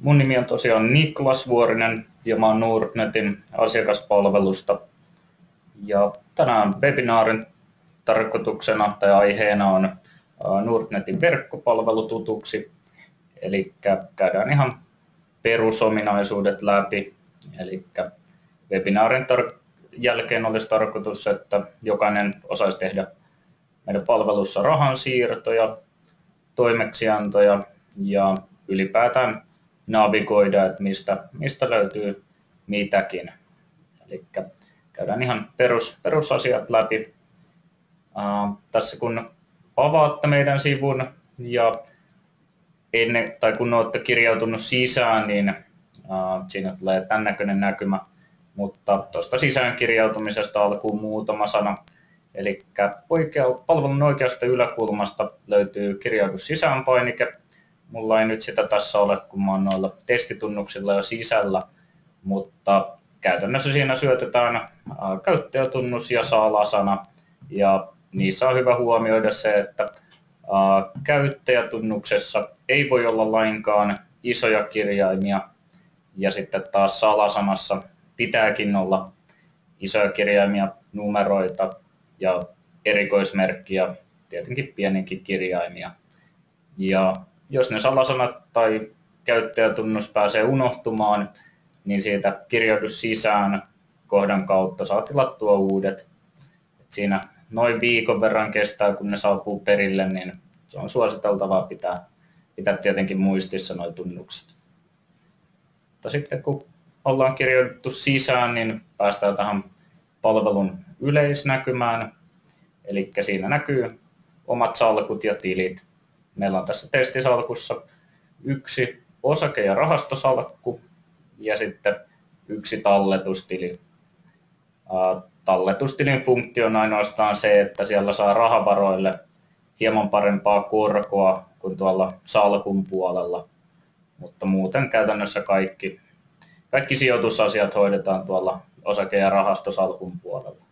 Mun nimi on tosiaan Niklas Vuorinen ja mä oon Nordnetin asiakaspalvelusta. Ja tänään webinaarin tarkoituksena tai aiheena on Nordnetin verkkopalvelu tutuksi. Eli käydään ihan perusominaisuudet läpi. Eli webinaarin jälkeen olisi tarkoitus, että jokainen osaisi tehdä meidän palvelussa rahansiirtoja, toimeksiantoja ja ylipäätään navigoida, että mistä löytyy mitäkin. Eli käydään ihan perusasiat läpi. Tässä kun avaatte meidän sivun ja kun olette kirjautunut sisään, niin siinä tulee tämän näköinen näkymä. Mutta tuosta sisään kirjautumisesta alkuun muutama sana. Eli palvelun oikeasta yläkulmasta löytyy kirjaudu sisään -painike. Mulla ei nyt sitä tässä ole, kun mä oon noilla testitunnuksilla jo sisällä, mutta käytännössä siinä syötetään käyttäjätunnus ja salasana. Ja niissä on hyvä huomioida se, että käyttäjätunnuksessa ei voi olla lainkaan isoja kirjaimia, ja sitten taas salasanassa pitääkin olla isoja kirjaimia, numeroita ja erikoismerkkiä, tietenkin pieniäkin kirjaimia. Ja jos ne salasanat tai käyttäjätunnus pääsee unohtumaan, niin siitä kirjaudu sisään kohdan kautta saa tilattua uudet. Et siinä noin viikon verran kestää, kun ne saapuu perille, niin se on suositeltavaa pitää tietenkin muistissa nuo tunnukset. Mutta sitten kun ollaan kirjoitettu sisään, niin päästään tähän palvelun yleisnäkymään. Eli siinä näkyy omat salkut ja tilit. Meillä on tässä testisalkussa yksi osake- ja rahastosalkku ja sitten yksi talletustili. Talletustilin funktio on ainoastaan se, että siellä saa rahavaroille hieman parempaa korkoa kuin tuolla salkun puolella, mutta muuten käytännössä kaikki sijoitusasiat hoidetaan tuolla osake- ja rahastosalkun puolella.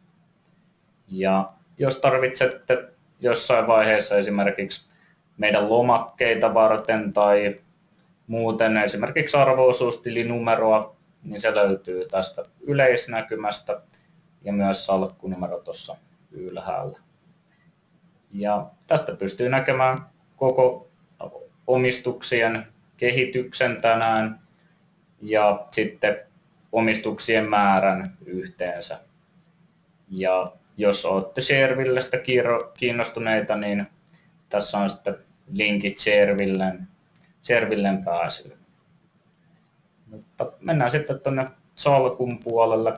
Ja jos tarvitsette jossain vaiheessa esimerkiksi meidän lomakkeita varten tai muuten esimerkiksi arvo-osuustilinumeroa, niin se löytyy tästä yleisnäkymästä ja myös salkkunumero tuossa ylhäällä. Ja tästä pystyy näkemään koko omistuksien kehityksen tänään ja sitten omistuksien määrän yhteensä. Ja jos olette Sharevillestä kiinnostuneita, niin tässä on sitten linkit Sharevillen pääsyyn. Mutta mennään sitten tuonne salkun puolelle.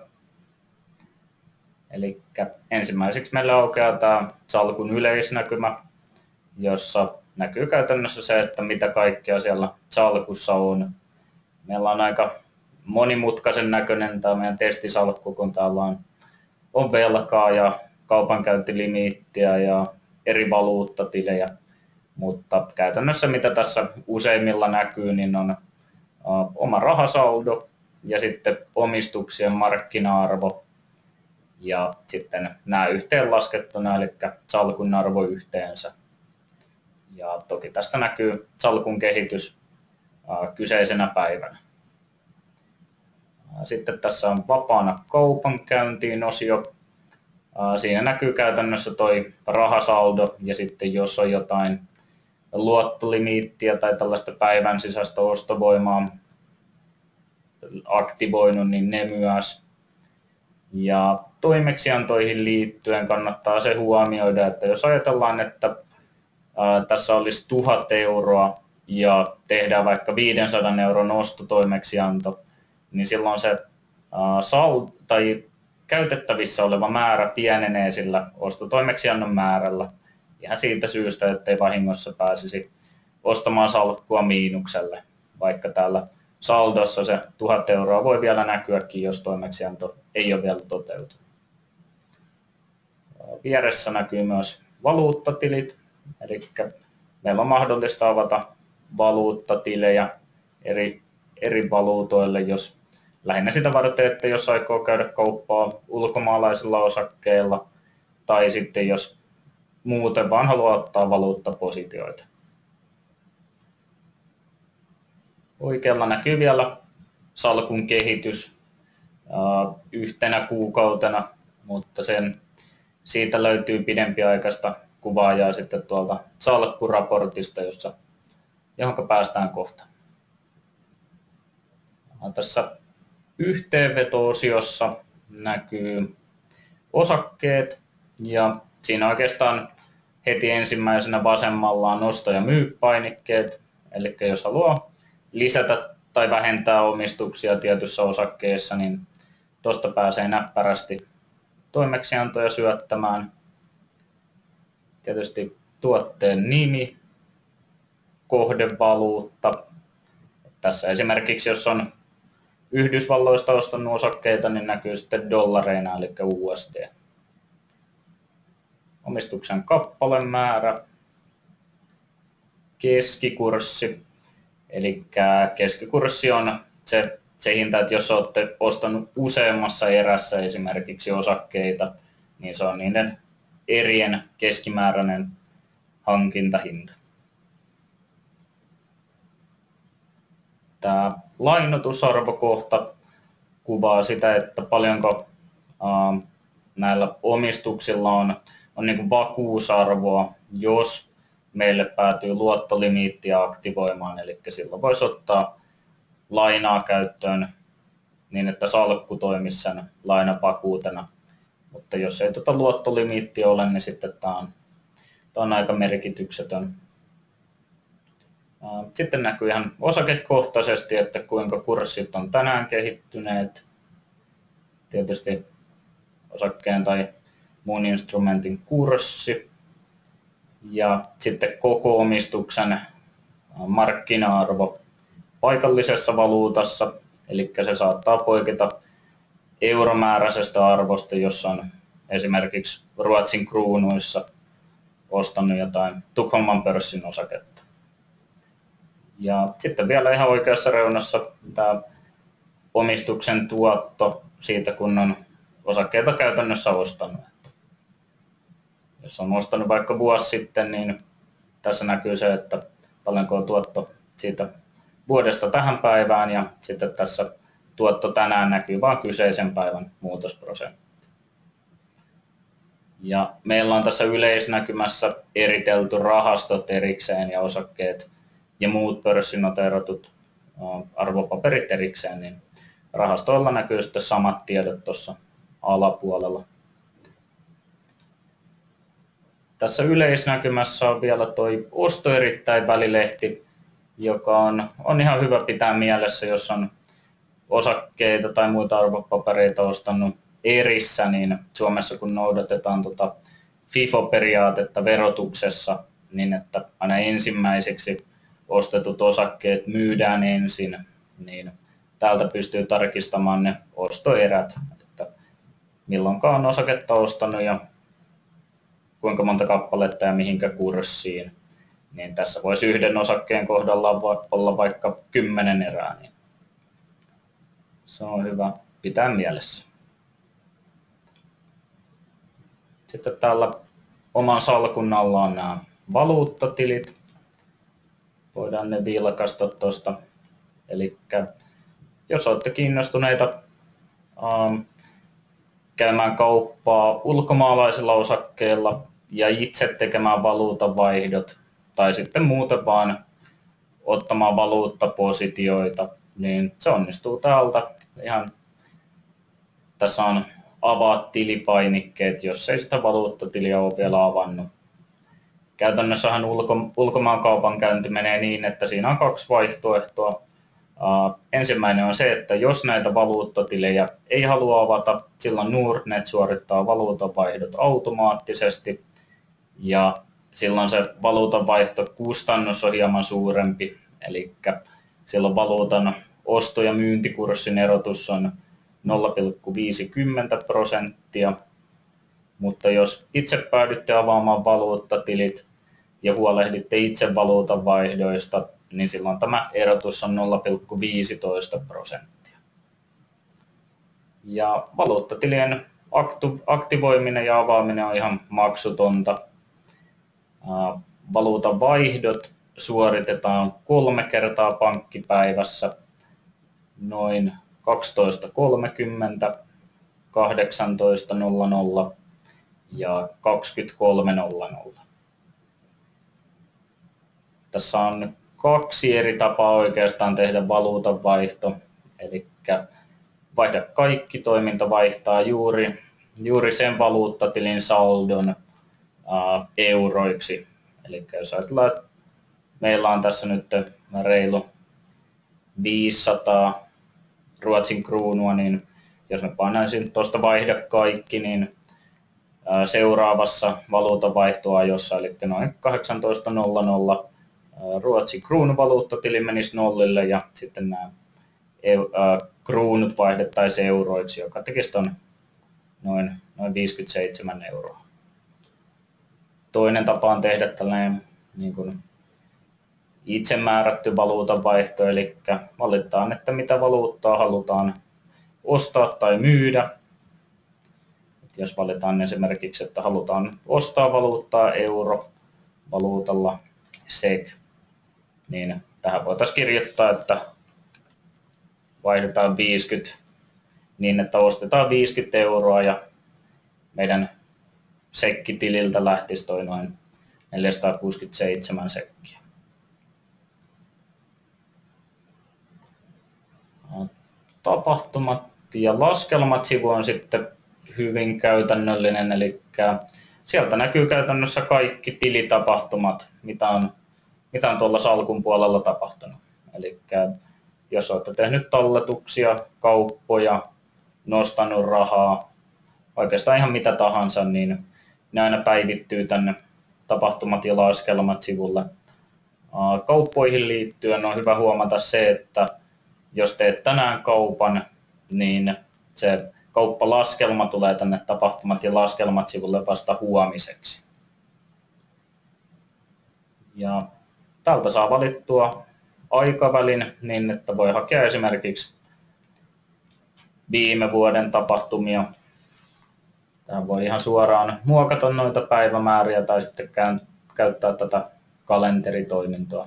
Eli ensimmäiseksi meillä aukeaa tämä salkun yleisnäkymä, jossa näkyy käytännössä se, että mitä kaikkea siellä salkussa on. Meillä on aika monimutkaisen näköinen tämä meidän testisalkku, kun täällä on velkaa ja kaupankäyntilimiittiä ja eri valuuttatilejä. Mutta käytännössä mitä tässä useimmilla näkyy, niin on oma rahasaldo ja sitten omistuksien markkina-arvo ja sitten nämä yhteenlaskettuna, eli salkun arvo yhteensä. Ja toki tästä näkyy salkun kehitys kyseisenä päivänä. Sitten tässä on vapaana kaupankäyntiin osio. Siinä näkyy käytännössä toi rahasaldo ja sitten jos on jotain luottolimiittiä tai tällaista päivän sisäistä ostovoimaa aktivoinut, niin ne myös. Ja toimeksiantoihin liittyen kannattaa se huomioida, että jos ajatellaan, että tässä olisi 1000 euroa ja tehdään vaikka 500 euron ostotoimeksianto, niin silloin se käytettävissä oleva määrä pienenee sillä ostotoimeksiannon määrällä. Ihan siitä syystä, ettei vahingossa pääsisi ostamaan salkkua miinukselle, vaikka täällä saldossa se 1000 euroa voi vielä näkyäkin, jos toimeksianto ei ole vielä toteutunut. Vieressä näkyy myös valuuttatilit, eli meillä on mahdollista avata valuuttatilejä eri valuutoille, jos lähinnä sitä varten, että jos aikoo käydä kauppaa ulkomaalaisilla osakkeilla tai sitten jos muuten vaan haluaa ottaa valuuttapositioita. Oikealla näkyy vielä salkun kehitys yhtenä kuukautena, mutta siitä löytyy pidempiaikaista kuvaajaa sitten tuolta salkkuraportista, johon päästään kohta. Tässä yhteenveto-osiossa näkyy osakkeet ja siinä oikeastaan heti ensimmäisenä vasemmalla on osto- ja myy-painikkeet. Eli jos haluaa lisätä tai vähentää omistuksia tietyssä osakkeessa, niin tuosta pääsee näppärästi toimeksiantoja syöttämään. Tietysti tuotteen nimi, kohdevaluutta. Tässä esimerkiksi jos on Yhdysvalloista ostanut osakkeita, niin näkyy sitten dollareina, eli USD. Omistuksen kappalemäärä, keskikurssi, eli keskikurssi on se hinta, että jos olette ostanut useammassa erässä esimerkiksi osakkeita, niin se on niiden erien keskimääräinen hankintahinta. Tämä lainotusarvokohta kuvaa sitä, että paljonko näillä omistuksilla on niin kuin vakuusarvoa, jos meille päätyy luottolimiittiä aktivoimaan. Eli silloin voisi ottaa lainaa käyttöön niin, että salkku toimisi sen lainan vakuutena. Mutta jos ei luottolimiittiä ole, niin sitten tämä on aika merkityksetön. Sitten näkyy ihan osakekohtaisesti, että kuinka kurssit on tänään kehittyneet. Tietysti osakkeen tai muun instrumentin kurssi. Ja sitten koko omistuksen markkina-arvo paikallisessa valuutassa. Eli se saattaa poiketa euromääräisestä arvosta, jos on esimerkiksi Ruotsin kruunuissa ostanut jotain Tukholman pörssin osaketta. Ja sitten vielä ihan oikeassa reunassa tämä omistuksen tuotto siitä, kun on osakkeita käytännössä ostanut. Jos on ostanut vaikka vuosi sitten, niin tässä näkyy se, että paljonko on tuotto siitä vuodesta tähän päivään, ja sitten tässä tuotto tänään näkyy vain kyseisen päivän muutosprosentti. Ja meillä on tässä yleisnäkymässä eritelty rahastot erikseen ja osakkeet ja muut pörssinoteeratut arvopaperit erikseen, niin rahastoilla näkyy sitten samat tiedot tuossa alapuolella. Tässä yleisnäkymässä on vielä tuo ostoerittäin välilehti, joka on ihan hyvä pitää mielessä, jos on osakkeita tai muita arvopapereita ostanut erissä, niin Suomessa kun noudatetaan FIFO-periaatetta verotuksessa, niin että aina ensimmäiseksi ostetut osakkeet myydään ensin, niin täältä pystyy tarkistamaan ne ostoerät, että milloinkaan on osaketta ostanut ja kuinka monta kappaletta ja mihinkä kurssiin. Niin tässä voisi yhden osakkeen kohdalla olla vaikka 10 erää, niin se on hyvä pitää mielessä. Sitten täällä oman salkun alla on nämä valuuttatilit. Voidaan ne vilkaista tuosta. Eli jos olette kiinnostuneita käymään kauppaa ulkomaalaisilla osakkeilla ja itse tekemään valuutanvaihdot tai sitten muuten vaan ottamaan valuuttapositioita, niin se onnistuu täältä. Tässä on avaa tilipainikkeet, jos ei sitä valuuttatiliä ole vielä avannut. Käytännössähän ulkomaankaupankäynti menee niin, että siinä on 2 vaihtoehtoa. Ensimmäinen on se, että jos näitä valuuttatilejä ei halua avata, silloin Nordnet suorittaa valuutanvaihdot automaattisesti ja silloin se valuutanvaihtokustannus on hieman suurempi, eli silloin valuutan osto- ja myyntikurssin erotus on 0,50%, mutta jos itse päädytte avaamaan valuuttatilit ja huolehditte itse valuutanvaihdoista, niin silloin tämä erotus on 0,15%. Ja valuuttatilien aktivoiminen ja avaaminen on ihan maksutonta. Valuutanvaihdot suoritetaan 3 kertaa pankkipäivässä, noin 12.30, 18.00 ja 23.00. Tässä on 2 eri tapaa oikeastaan tehdä valuutanvaihto, eli vaihda kaikki toiminta vaihtaa juuri sen valuuttatilin saldon euroiksi. Eli jos ajatellaan, että meillä on tässä nyt reilu 500 Ruotsin kruunua, niin jos me painaisin tuosta vaihda kaikki, niin seuraavassa valuutanvaihtoajossa, eli noin 18.00 Ruotsin kruunuvaluuttatili menisi nollille ja sitten nämä kruunut vaihdettaisiin euroiksi, joka tekisi ton noin 57 euroa. Toinen tapa on tehdä tällainen niin kuin itse määrätty valuutanvaihto, eli valitaan, että mitä valuuttaa halutaan ostaa tai myydä. Jos valitaan esimerkiksi, että halutaan ostaa valuuttaa euro valuutalla SEK, niin tähän voitaisiin kirjoittaa, että vaihdetaan 50 niin, että ostetaan 50 euroa ja meidän sekkitililtä lähtisi toi noin 467 sekkiä. Tapahtumat ja laskelmat sivu on sitten hyvin käytännöllinen, eli sieltä näkyy käytännössä kaikki tilitapahtumat, mitä on tuolla salkun puolella tapahtunut. Eli jos olette tehnyt talletuksia, kauppoja, nostanut rahaa, oikeastaan ihan mitä tahansa, niin ne aina päivittyy tänne tapahtumat ja laskelmat sivulle. Kauppoihin liittyen on hyvä huomata se, että jos teet tänään kaupan, niin se kauppalaskelma tulee tänne tapahtumat ja laskelmat sivulle vasta huomiseksi. Ja täältä saa valittua aikavälin niin, että voi hakea esimerkiksi viime vuoden tapahtumia. Tähän voi ihan suoraan muokata noita päivämääriä tai sitten käyttää tätä kalenteritoimintoa.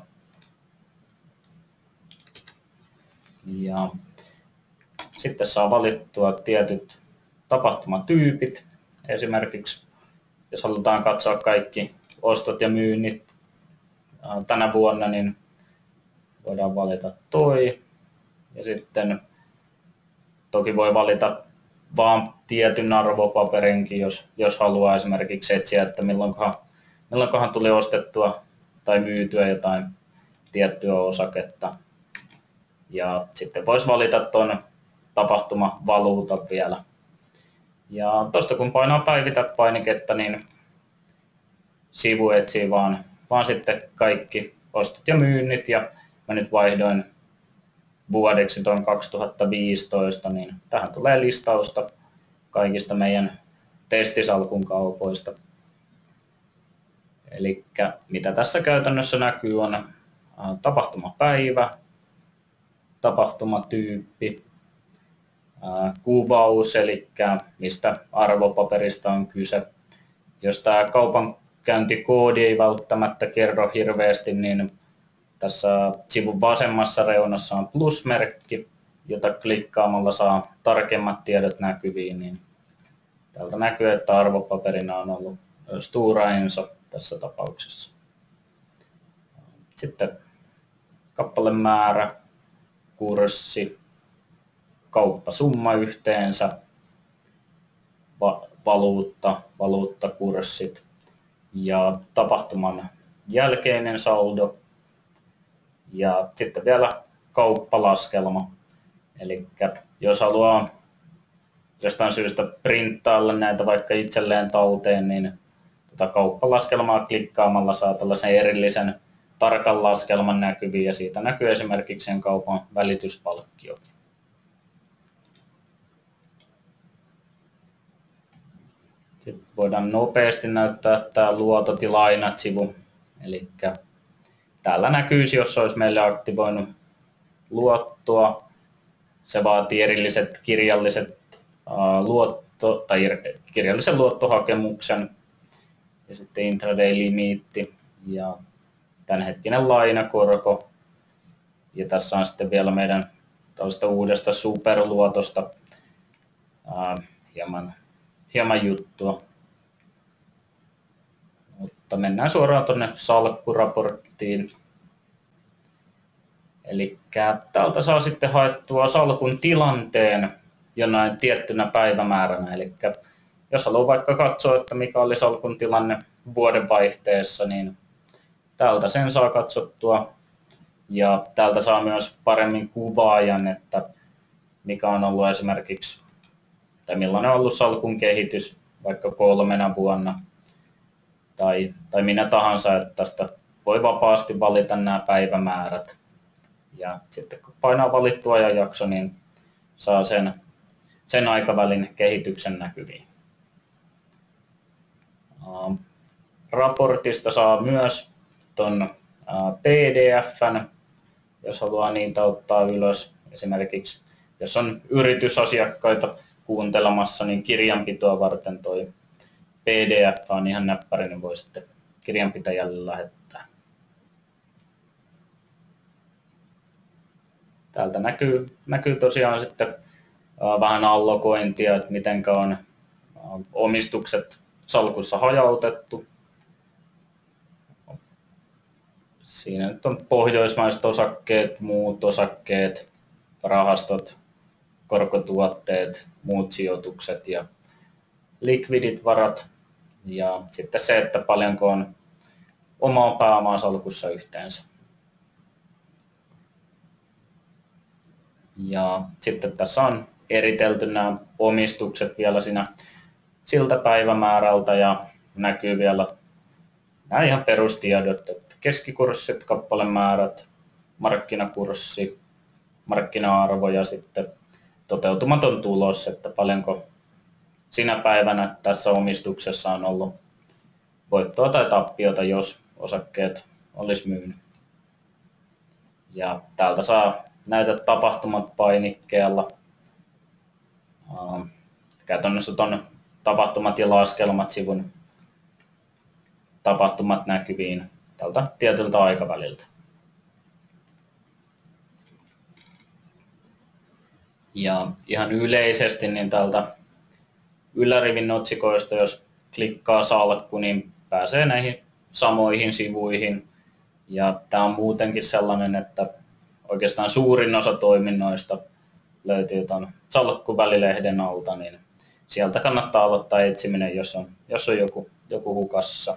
Ja sitten saa valittua tietyt tapahtumatyypit. Esimerkiksi jos halutaan katsoa kaikki ostot ja myynnit tänä vuonna, niin voidaan valita toi. Ja sitten toki voi valita vaan tietyn arvopaperinkin, jos haluaa esimerkiksi etsiä, että milloinkohan tuli ostettua tai myytyä jotain tiettyä osaketta. Ja sitten voisi valita tuon tapahtumavaluutan vielä. Ja tuosta kun painaa päivitä painiketta, niin sivu etsii vaan sitten kaikki ostot ja myynnit. Ja mä nyt vaihdoin vuodeksi tuon 2015, niin tähän tulee listausta kaikista meidän testisalkun kaupoista. Eli mitä tässä käytännössä näkyy on tapahtumapäivä, tapahtumatyyppi, kuvaus, eli mistä arvopaperista on kyse. Jos tämä kaupankäyntikoodi ei välttämättä kerro hirveästi, niin tässä sivun vasemmassa reunassa on plusmerkki, jota klikkaamalla saa tarkemmat tiedot näkyviin. Niin täältä näkyy, että arvopaperina on ollut Stora Enso tässä tapauksessa. Sitten kappalemäärä, kurssi, kauppasumma yhteensä, valuuttakurssit ja tapahtuman jälkeinen saldo ja sitten vielä kauppalaskelma. Eli jos haluaa jostain syystä printtailla näitä vaikka itselleen talteen, niin kauppalaskelmaa klikkaamalla saa tällaisen erillisen tarkan laskelman näkyviin ja siitä näkyy esimerkiksi sen kaupan välityspalkkiokin. Sitten voidaan nopeasti näyttää tämä luotot ja lainat sivu. Eli täällä näkyisi, jos olisi meille aktivoinut luottoa. Se vaatii erilliset kirjallisen luottohakemuksen ja sitten intraday-limiitti. Ja tämänhetkinen lainakorko. Ja tässä on sitten vielä meidän tällaista uudesta superluotosta hieman juttua. Mutta mennään suoraan tuonne salkkuraporttiin. Eli täältä saa sitten haettua salkun tilanteen jonain tiettynä päivämääränä. Eli jos haluaa vaikka katsoa, että mikä oli salkun tilanne vuodenvaihteessa, niin täältä sen saa katsottua. Ja täältä saa myös paremmin kuvaajan, että mikä on ollut esimerkiksi, tai millainen on ollut salkun kehitys vaikka 3 vuonna tai minä tahansa, että tästä voi vapaasti valita nämä päivämäärät. Ja sitten kun painaa valittu ajanjakso, niin saa sen aikavälin kehityksen näkyviin. Raportista saa myös ton PDF:n, jos haluaa niitä ottaa ylös. Esimerkiksi jos on yritysasiakkaita kuuntelemassa, niin kirjanpitoa varten toi PDF on ihan näppäri, niin voi sitten kirjanpitäjälle lähettää. Täältä näkyy tosiaan sitten vähän allokointia, että miten on omistukset salkussa hajautettu. Siinä nyt on pohjoismaiset osakkeet, muut osakkeet, rahastot, korkotuotteet, muut sijoitukset ja likvidit varat. Ja sitten se, että paljonko on omaa pääomaa salkussa yhteensä. Ja sitten tässä on eritelty nämä omistukset vielä siltä päivämäärältä ja näkyy vielä nämä ihan perustiedot, että keskikurssit, kappalemäärät, markkinakurssi, markkina-arvo ja sitten toteutumaton tulos, että paljonko sinä päivänä tässä omistuksessa on ollut voittoa tai tappiota, jos osakkeet olisi myynyt. Ja täältä saa näytä tapahtumat painikkeella. Käytännössä tuon tapahtumat ja laskelmat sivun tapahtumat näkyviin tältä tietyltä aikaväliltä. Ja ihan yleisesti niin täältä ylärivin otsikoista, jos klikkaa salkku, niin pääsee näihin samoihin sivuihin. Ja tämä on muutenkin sellainen, että oikeastaan suurin osa toiminnoista löytyy tuon salkkuvälilehden alta, niin sieltä kannattaa aloittaa etsiminen, jos on joku hukassa.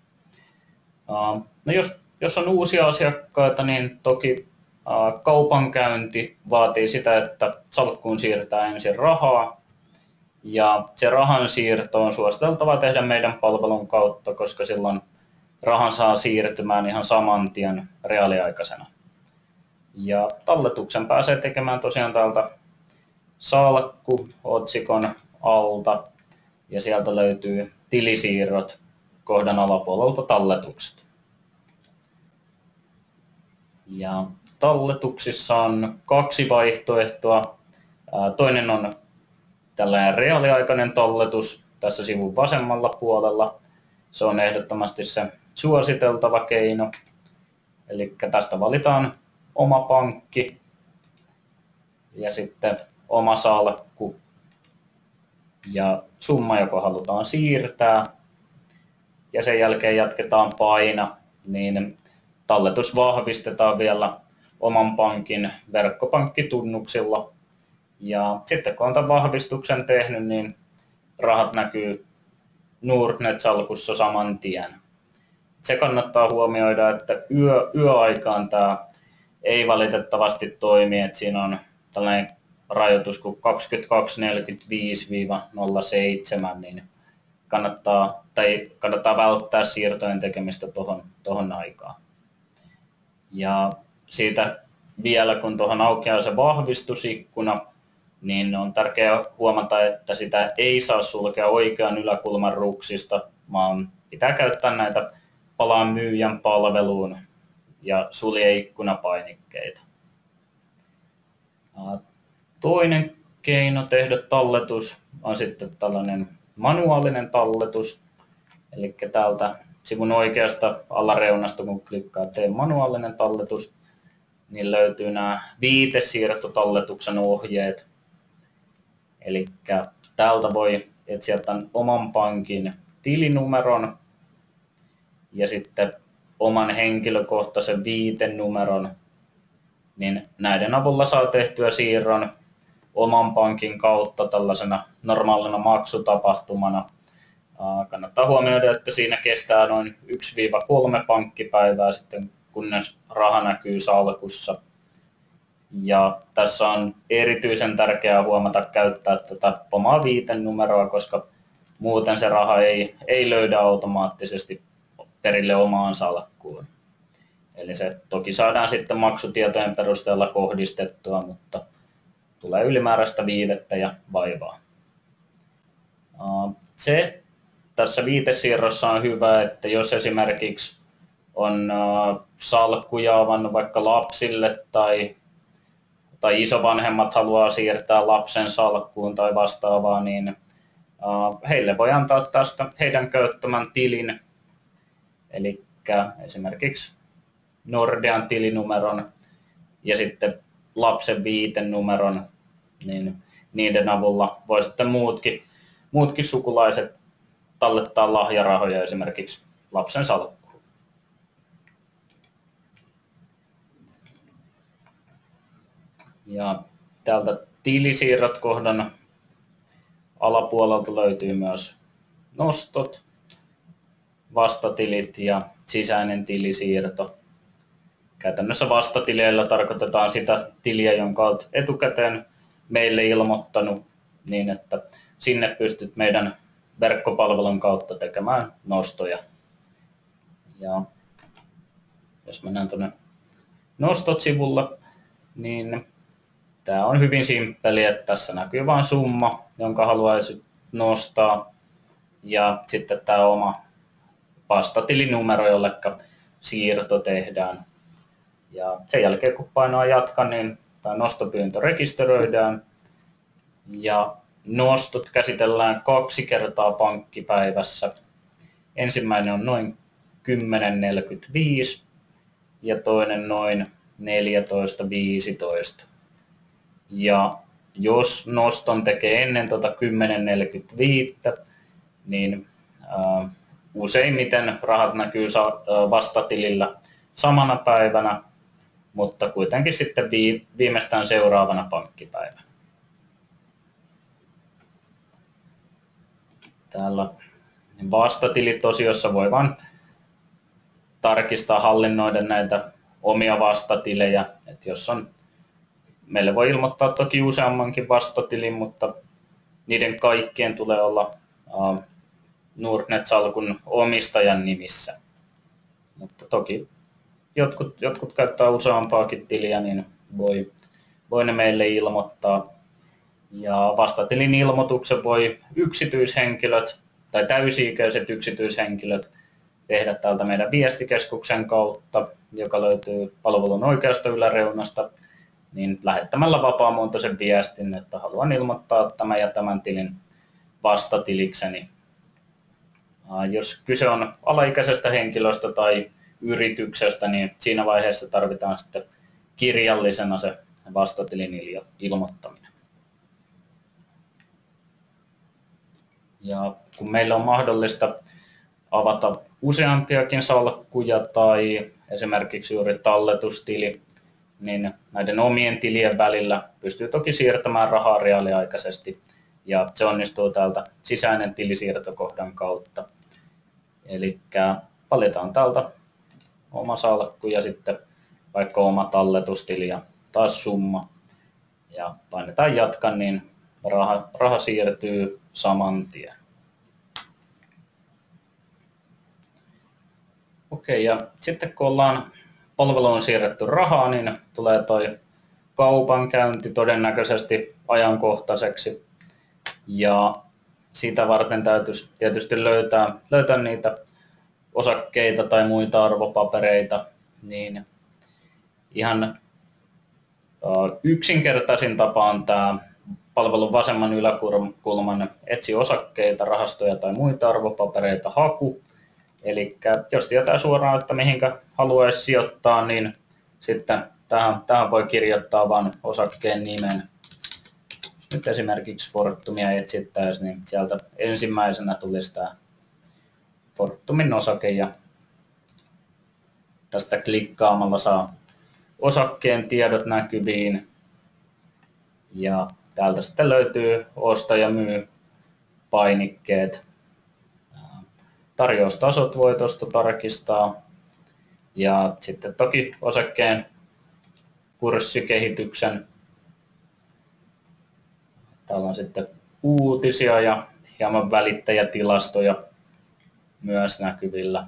No jos on uusia asiakkaita, niin toki kaupankäynti vaatii sitä, että salkkuun siirtää ensin rahaa. Ja se rahan siirto on suositeltavaa tehdä meidän palvelun kautta, koska silloin rahan saa siirtymään ihan saman tien reaaliaikaisena. Ja talletuksen pääsee tekemään tosiaan täältä salkku-otsikon alta ja sieltä löytyy tilisiirrot kohdan alapuolelta talletukset. Ja talletuksissa on 2 vaihtoehtoa. Toinen on tällainen reaaliaikainen talletus tässä sivun vasemmalla puolella. Se on ehdottomasti se suositeltava keino. Eli tästä valitaan oma pankki ja sitten oma salkku ja summa, joka halutaan siirtää. Ja sen jälkeen jatketaan paina, niin talletus vahvistetaan vielä oman pankin verkkopankkitunnuksilla. Ja sitten kun on tämän vahvistuksen tehnyt, niin rahat näkyy Nordnet-salkussa saman tien. Se kannattaa huomioida, että yöaikaan tämä ei valitettavasti toimi, että siinä on tällainen rajoitus kuin 22.45-07, niin kannattaa välttää siirtojen tekemistä tuohon aikaan. Ja siitä vielä, kun tuohon aukeaa se vahvistusikkuna, niin on tärkeää huomata, että sitä ei saa sulkea oikean yläkulman ruksista, vaan pitää käyttää näitä palaan myyjän palveluun ja sulje ikkunapainikkeita. Toinen keino tehdä talletus on sitten tällainen manuaalinen talletus. Eli täältä sivun oikeasta alareunasta, kun klikkaa tee manuaalinen talletus, niin löytyy nämä viitesiirtotalletuksen ohjeet. Eli täältä voi etsiä tämän oman pankin tilinumeron ja sitten oman henkilökohtaisen viitenumeron, niin näiden avulla saa tehtyä siirron oman pankin kautta tällaisena normaalina maksutapahtumana. Kannattaa huomioida, että siinä kestää noin 1-3 pankkipäivää sitten, kunnes raha näkyy salkussa. Ja tässä on erityisen tärkeää huomata käyttää tätä omaa viitenumeroa, koska muuten se raha ei löydä automaattisesti perille omaan salkkuun. Eli se toki saadaan sitten maksutietojen perusteella kohdistettua, mutta tulee ylimääräistä viivettä ja vaivaa. Se tässä viitesiirrossa on hyvä, että jos esimerkiksi on salkkuja avannut vaikka lapsille tai isovanhemmat haluaa siirtää lapsen salkkuun tai vastaavaa, niin heille voi antaa tästä heidän käyttämän tilin, eli esimerkiksi Nordean tilinumeron ja sitten lapsen viitenumeron, niin niiden avulla voi sitten muutkin sukulaiset tallettaa lahjarahoja esimerkiksi lapsen salkkuun. Ja täältä tilisiirrot kohdan alapuolelta löytyy myös nostot, vastatilit ja sisäinen tilisiirto. Käytännössä vastatileillä tarkoitetaan sitä tiliä, jonka olet etukäteen meille ilmoittanut, niin että sinne pystyt meidän verkkopalvelun kautta tekemään nostoja. Ja jos mennään tuonne nostot-sivulle, niin tämä on hyvin simppeli, että tässä näkyy vain summa, jonka haluaisit nostaa, ja sitten tämä oma vastatilinumero, jolle siirto tehdään. Ja sen jälkeen kun painaa jatka, niin tämä nostopyyntö rekisteröidään, ja nostot käsitellään 2 kertaa pankkipäivässä. Ensimmäinen on noin 10.45 ja toinen noin 14.15. Ja jos noston tekee ennen tuota 10.45, niin useimmiten rahat näkyy vastatilillä samana päivänä, mutta kuitenkin sitten viimeistään seuraavana pankkipäivänä. Täällä vastatilitosiossa voi vain tarkistaa, hallinnoida näitä omia vastatilejä. Et jos on, meille voi ilmoittaa toki useammankin vastatilin, mutta niiden kaikkien tulee olla Nordnet-salkun omistajan nimissä. Mutta toki jotkut käyttää useampaakin tiliä, niin voi ne meille ilmoittaa. Ja vastatilin ilmoituksen voi yksityishenkilöt tai täysi-ikäiset yksityishenkilöt tehdä täältä meidän viestikeskuksen kautta, joka löytyy palvelun oikeasta yläreunasta, niin lähettämällä vapaamuotoisen viestin, että haluan ilmoittaa tämän ja tämän tilin vastatilikseni. Jos kyse on alaikäisestä henkilöstä tai yrityksestä, niin siinä vaiheessa tarvitaan sitten kirjallisena se vastatilin ilmoittaminen. Ja kun meillä on mahdollista avata useampiakin salkkuja tai esimerkiksi juuri talletustili, niin näiden omien tilien välillä pystyy toki siirtämään rahaa reaaliaikaisesti, ja se onnistuu täältä sisäinen tilisiirtokohdan kautta. Eli valitaan täältä oma salkku ja sitten vaikka oma talletustili ja taas summa, ja painetaan jatka, niin raha siirtyy saman tien. Okei, ja sitten kun ollaan palveluun siirretty rahaa, niin tulee toi kaupankäynti todennäköisesti ajankohtaiseksi. Ja sitä varten täytyisi tietysti löytää niitä osakkeita tai muita arvopapereita. Niin ihan yksinkertaisin tapa on tämä palvelun vasemman yläkulman etsi osakkeita, rahastoja tai muita arvopapereita haku. Eli jos tietää suoraan, että mihinkä haluaisi sijoittaa, niin sitten tähän voi kirjoittaa vain osakkeen nimen. Jos nyt esimerkiksi Fortumia etsittäisiin, niin sieltä ensimmäisenä tulisi tämä Fortumin osake ja tästä klikkaamalla saa osakkeen tiedot näkyviin. Ja täältä sitten löytyy osta ja myy painikkeet. Tarjoustasot voi tuosta tarkistaa. Ja sitten toki osakkeen kurssikehityksen. Täällä on sitten uutisia ja hieman välittäjätilastoja myös näkyvillä.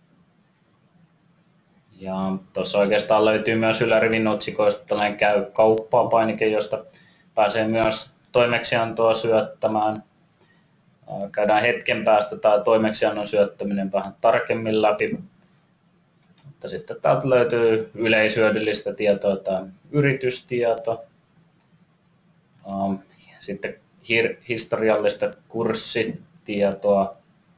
Ja tuossa oikeastaan löytyy myös ylärivin otsikoista tällainen käy kauppaa painike, josta pääsee myös toimeksiantoa syöttämään. Käydään hetken päästä tämä toimeksiannon syöttäminen vähän tarkemmin läpi. Mutta sitten täältä löytyy yleishyödyllistä tietoa tai yritystieto. Sitten historiallista kurssitietoa,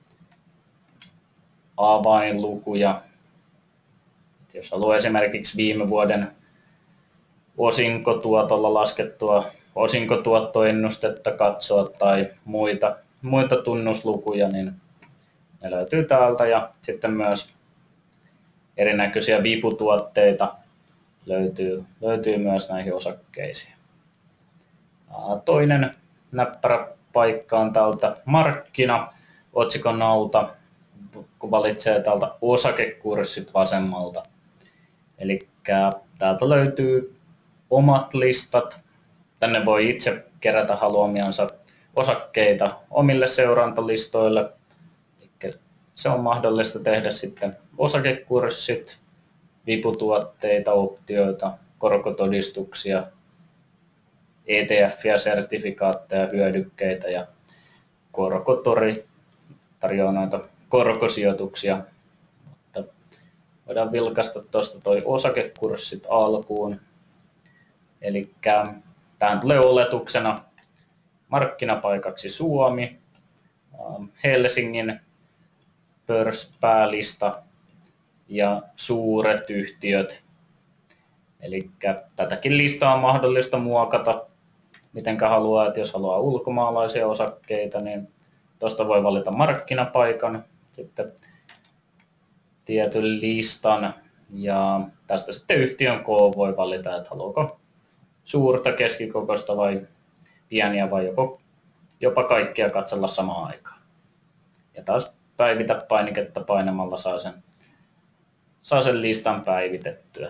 avainlukuja. Jos haluaa esimerkiksi viime vuoden osinkotuotolla laskettua osinkotuottoennustetta katsoa tai muita tunnuslukuja, niin ne löytyy täältä. Ja sitten myös erinäköisiä viputuotteita löytyy myös näihin osakkeisiin. Toinen näppärä paikka on täältä markkina otsikon alta, kun valitsee täältä osakekurssit vasemmalta. Eli täältä löytyy omat listat. Tänne voi itse kerätä haluamiansa osakkeita omille seurantalistoille. Eli se on mahdollista tehdä sitten osakekurssit, viputuotteita, optioita, korkotodistuksia, ETF-ja, sertifikaatteja, hyödykkeitä ja Korkotori tarjoaa noita korkosijoituksia. Mutta voidaan vilkaista tuosta toi osakekurssit alkuun. Eli tähän tulee oletuksena markkinapaikaksi Suomi, Helsingin pörssipälista ja suuret yhtiöt. Eli tätäkin listaa on mahdollista muokata mitenkä haluaa, että jos haluaa ulkomaalaisia osakkeita, niin tuosta voi valita markkinapaikan, sitten tietyn listan ja tästä sitten yhtiön koo voi valita, että haluaako suurta, keskikokoista vai pieniä vai jopa kaikkia katsella samaan aikaan. Ja taas päivitä painiketta painamalla saa sen listan päivitettyä.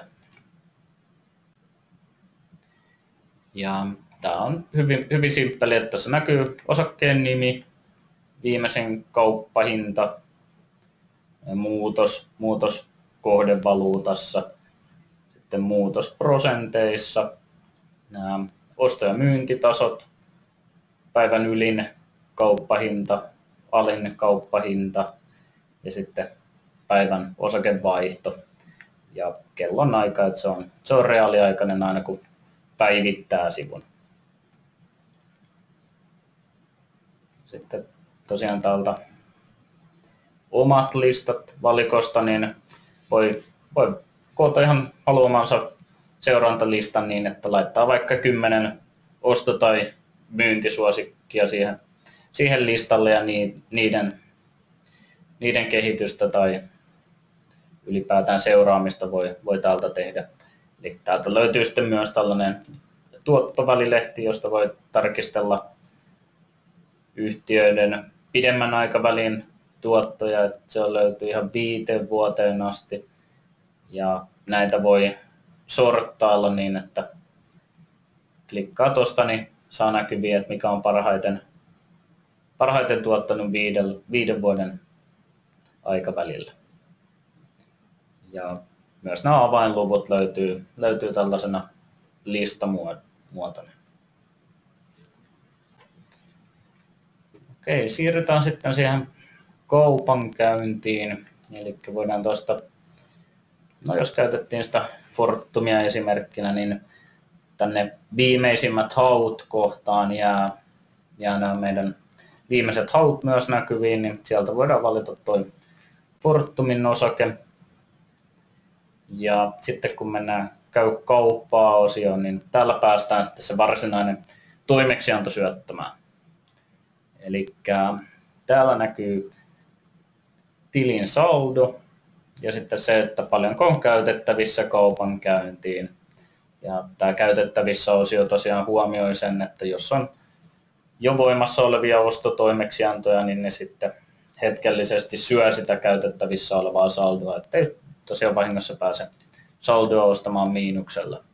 Ja tämä on hyvin simppeli, että tässä näkyy osakkeen nimi, viimeisen kauppahinta, muutos kohdevaluutassa, sitten muutos prosenteissa, nämä osto- ja myyntitasot, päivän ylin kauppahinta, alin kauppahinta ja sitten päivän osakevaihto ja kellon aika, että se on reaaliaikainen aina kun päivittää sivun. Sitten tosiaan täältä omat listat valikosta, niin voi koota ihan haluamansa seurantalistan niin, että laittaa vaikka 10 osto- tai myyntisuosikkia siihen listalle ja niiden kehitystä tai ylipäätään seuraamista voi täältä tehdä. Eli täältä löytyy sitten myös tällainen tuottovälilehti, josta voi tarkistella yhtiöiden pidemmän aikavälin tuottoja, että se löytyy ihan 5 vuoteen asti ja näitä voi sorttailla niin, että klikkaa tuosta, niin saa näkyviä, että mikä on parhaiten tuottanut 5 vuoden aikavälillä. Ja myös nämä avainluvut löytyy tällaisena listamuotona. Okei, siirrytään sitten siihen kaupankäyntiin. Eli voidaan tuosta, no jos käytettiin sitä Fortumia esimerkkinä, niin tänne viimeisimmät haut kohtaan jää nämä meidän viimeiset haut myös näkyviin, niin sieltä voidaan valita toi Fortumin osake. Ja sitten kun mennään käy kauppaa osioon, niin täällä päästään sitten se varsinainen toimeksianto syöttämään. Eli täällä näkyy tilin saldo ja sitten se, että paljonko on käytettävissä kaupan käyntiin. Ja tämä käytettävissä osio tosiaan huomioi sen, että jos on jo voimassa olevia ostotoimeksiantoja, niin ne sitten hetkellisesti syö sitä käytettävissä olevaa saldoa, ettei tosiaan vahingossa pääse saldoa ostamaan miinuksella.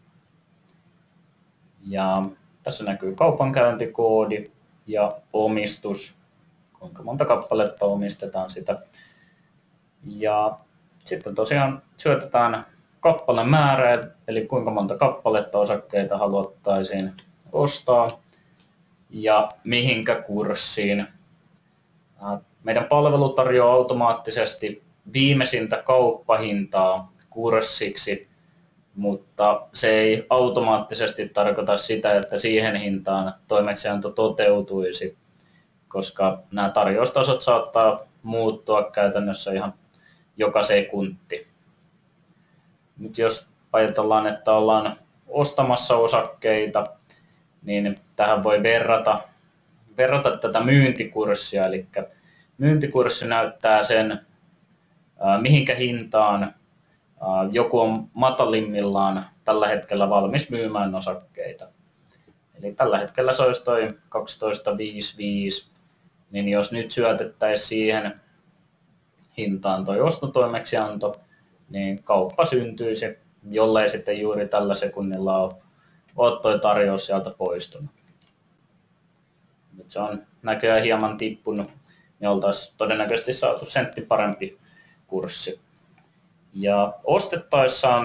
Ja tässä näkyy kaupankäyntikoodi ja omistus, kuinka monta kappaletta omistetaan sitä. Ja sitten tosiaan syötetään kappalemäärä, eli kuinka monta kappaletta osakkeita haluttaisiin ostaa ja mihinkä kurssiin. Meidän palvelu tarjoaa automaattisesti viimeisintä kauppahintaa kurssiksi, mutta se ei automaattisesti tarkoita sitä, että siihen hintaan toimeksianto toteutuisi, koska nämä tarjoustasot saattaa muuttua käytännössä ihan joka sekunti. Nyt jos ajatellaan, että ollaan ostamassa osakkeita, niin tähän voi verrata tätä myyntikurssia, eli myyntikurssi näyttää sen, mihinkä hintaan joku on matalimmillaan tällä hetkellä valmis myymään osakkeita. Eli tällä hetkellä se olisi toi 12,55, niin jos nyt syötettäisiin siihen hintaan toi ostotoimeksianto, niin kauppa syntyisi, jollei sitten juuri tällä sekunnilla ole toi tarjous sieltä poistunut. Nyt se on näköjään hieman tippunut, niin oltaisiin todennäköisesti saatu sentti parempi kurssi. Ja ostettaessa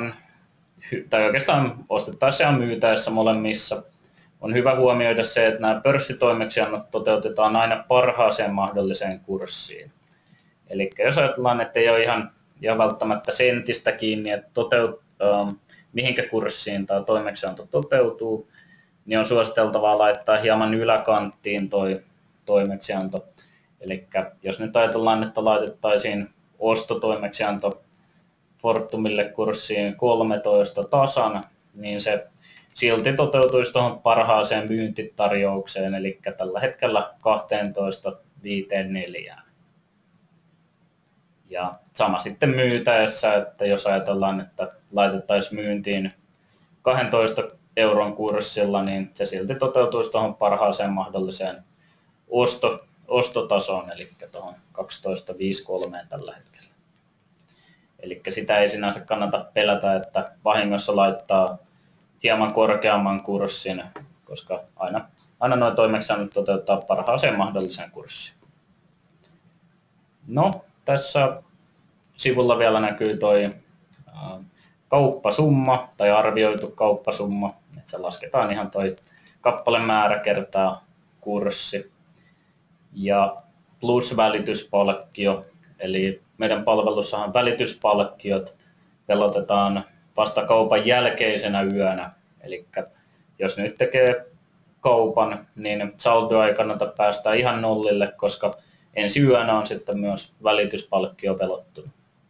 ja myytäessä molemmissa on hyvä huomioida se, että nämä pörssitoimeksiannot toteutetaan aina parhaaseen mahdolliseen kurssiin. Eli jos ajatellaan, että ei ole ihan välttämättä sentistä kiinni, että mihinkä kurssiin tämä toimeksianto toteutuu, niin on suositeltavaa laittaa hieman yläkanttiin toi toimeksianto. Eli jos nyt ajatellaan, että laitettaisiin ostotoimeksianto Fortumille kurssiin 13 tasan, niin se silti toteutuisi tuohon parhaaseen myyntitarjoukseen, eli tällä hetkellä 12,54. Ja sama sitten myytäessä, että jos ajatellaan, että laitettaisiin myyntiin 12 euron kurssilla, niin se silti toteutuisi tuohon parhaaseen mahdolliseen ostotasoon, eli tuohon 12,53 tällä hetkellä. Eli sitä ei sinänsä kannata pelätä, että vahingossa laittaa hieman korkeamman kurssin, koska aina nuo toimeksiannot toteuttaa parhaaseen mahdolliseen kurssiin. No, tässä sivulla vielä näkyy toi kauppasumma tai arvioitu kauppasumma, että se lasketaan ihan toi kappalemäärä kertaa kurssi ja plus välityspalkkio, eli meidän palvelussahan välityspalkkiot velotetaan vasta kaupan jälkeisenä yönä, eli jos nyt tekee kaupan, niin saldoa ei kannata päästä ihan nollille, koska ensi yönä on sitten myös välityspalkkio velottunut.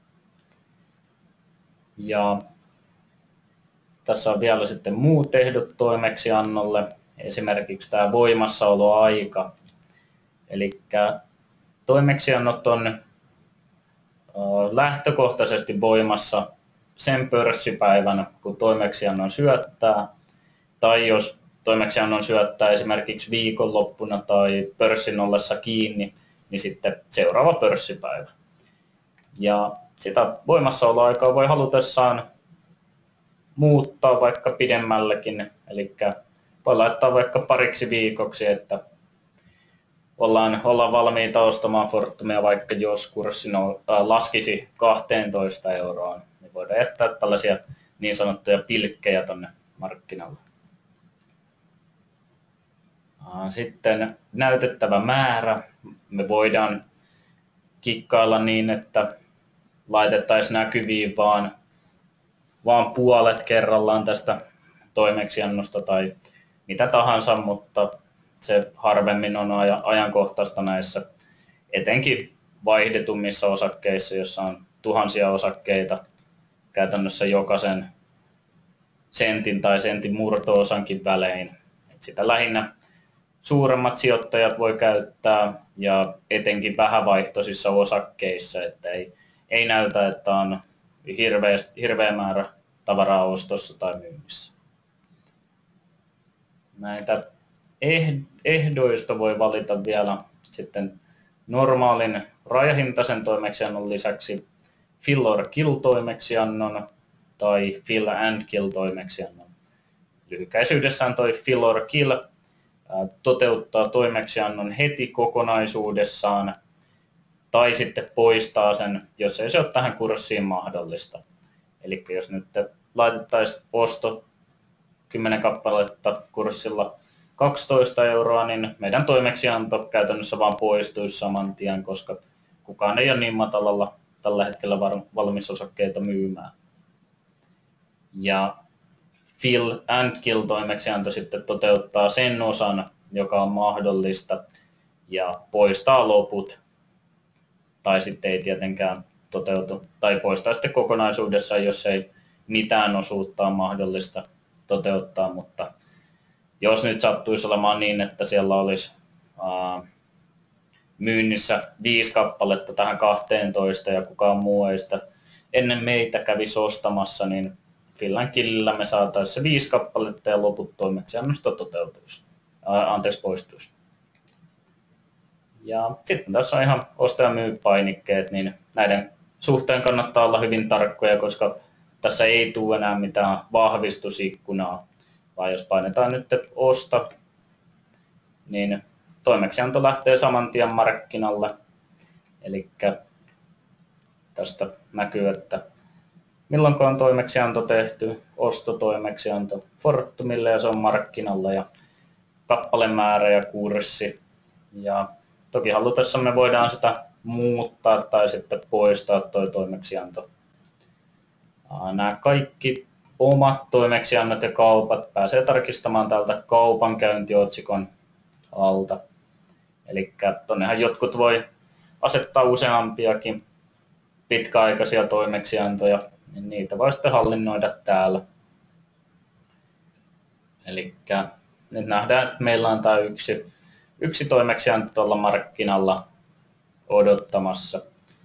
Ja tässä on vielä sitten muut ehdot toimeksiannolle, esimerkiksi tämä voimassaoloaika. Eli toimeksiannot on lähtökohtaisesti voimassa sen pörssipäivänä, kun toimeksiannon syöttää, tai jos toimeksiannon syöttää esimerkiksi viikonloppuna tai pörssin ollessa kiinni, niin sitten seuraava pörssipäivä. Ja sitä voimassaoloaikaa voi halutessaan muuttaa vaikka pidemmällekin, eli voi laittaa vaikka pariksi viikoksi, että ollaan valmiita ostamaan Fortumia, vaikka jos kurssi laskisi 12 euroon, niin voidaan jättää tällaisia niin sanottuja pilkkejä tuonne markkinalle. Sitten näytettävä määrä. Me voidaan kikkailla niin, että laitettaisiin näkyviin vaan puolet kerrallaan tästä toimeksiannosta tai mitä tahansa, mutta se harvemmin on ajankohtaista näissä, etenkin vaihdetummissa osakkeissa, jossa on tuhansia osakkeita käytännössä jokaisen sentin tai sentin murto-osankin välein. Et sitä lähinnä suuremmat sijoittajat voi käyttää ja etenkin vähävaihtoisissa osakkeissa, että ei näytä, että on hirveä määrä tavaraa ostossa tai myynnissä. Näitä ehdoista voi valita vielä sitten normaalin rajahintaisen toimeksiannon lisäksi fill or kill toimeksiannon tai fill and kill toimeksiannon. Lyhykäisyydessään toi fill or kill toteuttaa toimeksiannon heti kokonaisuudessaan tai sitten poistaa sen, jos ei se ole tähän kurssiin mahdollista. Eli jos nyt laitettaisiin osto 10 kappaletta kurssilla 12 euroa, niin meidän toimeksianto käytännössä vaan poistuisi saman tien, koska kukaan ei ole niin matalalla tällä hetkellä valmis osakkeita myymään. Ja fill and kill toimeksianto sitten toteuttaa sen osan, joka on mahdollista, ja poistaa loput, tai sitten ei tietenkään toteutu, tai poistaa sitten kokonaisuudessaan, jos ei mitään osuutta on mahdollista toteuttaa, mutta jos nyt sattuisi olemaan niin, että siellä olisi myynnissä 5 kappaletta tähän 12 ja kukaan muu ei sitä ennen meitä kävisi ostamassa, niin fill and killillä me saataisiin se 5 kappaletta ja loput toimeksiannosta poistuisi. Ja sitten tässä on ihan osta- ja myy-painikkeet, niin näiden suhteen kannattaa olla hyvin tarkkoja, koska tässä ei tule enää mitään vahvistusikkunaa, vaan jos painetaan nyt osta, niin toimeksianto lähtee saman tien markkinalle. Eli tästä näkyy, että milloin on toimeksianto tehty, ostotoimeksianto Fortumille ja se on markkinalla ja kappalemäärä ja kurssi. Ja toki halutessa me voidaan sitä muuttaa tai sitten poistaa tuo toimeksianto. Nämä kaikki omat toimeksiannot ja kaupat pääsee tarkistamaan täältä kaupankäyntiotsikon alta. Eli tonnehan jotkut voi asettaa useampiakin pitkäaikaisia toimeksiantoja, niin niitä voi sitten hallinnoida täällä. Eli nyt nähdään, että meillä on tämä yksi toimeksianto tuolla markkinalla odottamassa.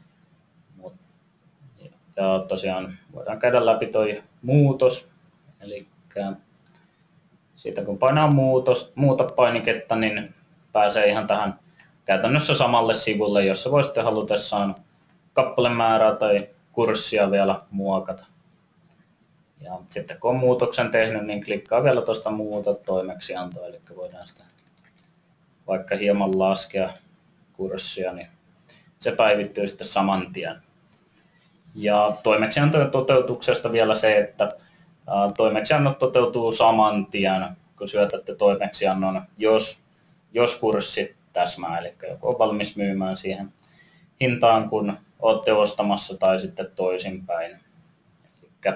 Ja tosiaan voidaan käydä läpi toi muutos. Eli siitä kun painaa muuta painiketta, niin pääsee ihan tähän käytännössä samalle sivulle, jossa voi sitten halutessaan kappalemäärää tai kurssia vielä muokata. Ja sitten kun on muutoksen tehnyt, niin klikkaa vielä tuosta muuta toimeksiantoa, eli voidaan sitä vaikka hieman laskea kurssia, niin se päivittyy sitten saman tien. Ja toimeksiantojen toteutuksesta vielä se, että toimeksiannot toteutuu saman tien, kun syötätte toimeksiannon, jos kurssi täsmää, eli joku on valmis myymään siihen hintaan, kun olette ostamassa, tai sitten toisinpäin. Eli